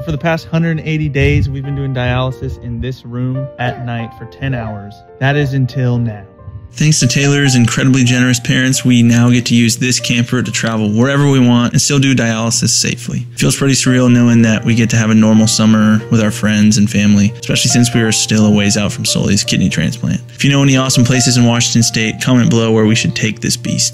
For the past 180 days, we've been doing dialysis in this room at night for 10 hours. That is until now. Thanks to Taylor's incredibly generous parents, we now get to use this camper to travel wherever we want and still do dialysis safely. It feels pretty surreal knowing that we get to have a normal summer with our friends and family, especially since we are still a ways out from Sully's kidney transplant. If you know any awesome places in Washington State, comment below where we should take this beast.